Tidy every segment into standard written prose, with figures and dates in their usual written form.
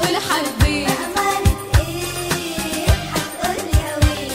هتقول حبيت. بأمارة ايه هتقولي هويت.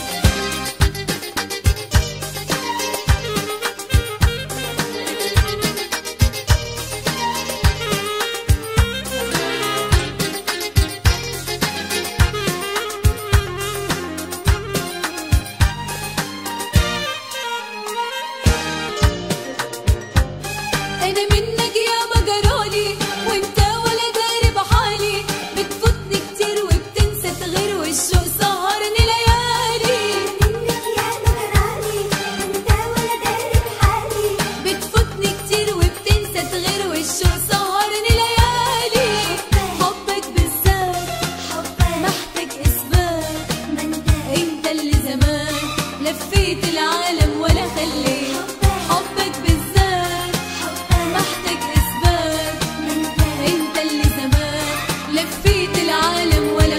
انا منك يا مجرالي وانت ولا داري بحالي، بتفوتني كتير وبتنسى تغير والشوق سهرني ليالي. منك يا مجرالي وانت ولا داري بحالي، بتفوتني كتير وبتنسى تغير والشوق سهرني ليالي. حبك بالذات حبك محتاج اثبات، ما انت انت اللي زمان لفيت العالم ولا خليت. حبك بالذات محتاج اثبات، ما انت انت اللي زمان لفيت العالم ولا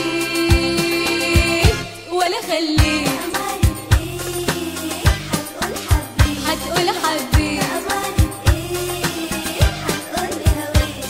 خليت ولا خليت. بأمارة ايه هتقول حبيت. هتقول حبيت. بأمارة ايه هتقولي هويت.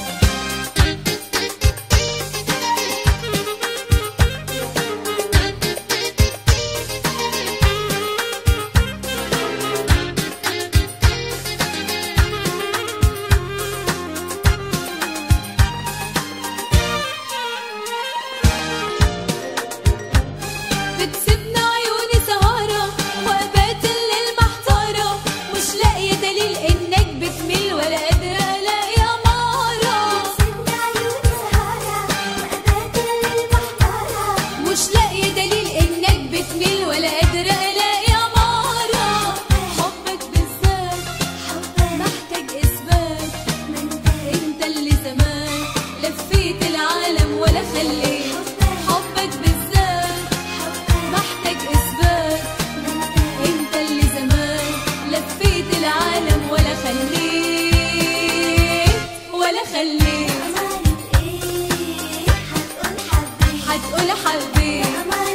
بتسيبنا عيوني سهارة وأبات الليل محتارة، مش لاقية دليل إنك بتميل ولا قادرة ألاقي أمارة. سيبنا عيوني سهارة وأبات الليل محتارة، مش لاقية دليل إنك بتميل ولا قادرة ألاقي أمارة. حبك بالذات حبك محتاج إثبات، ما انت انت اللي زمان لفيت العالم ولا خليت. حبك بالذات محتاج اثبات، ما انت انت اللي زمان لفيت العالم ولا خليت ولا خليت. بأمارة ايه هتقول حبيت. هتقول حبيت. بأمارة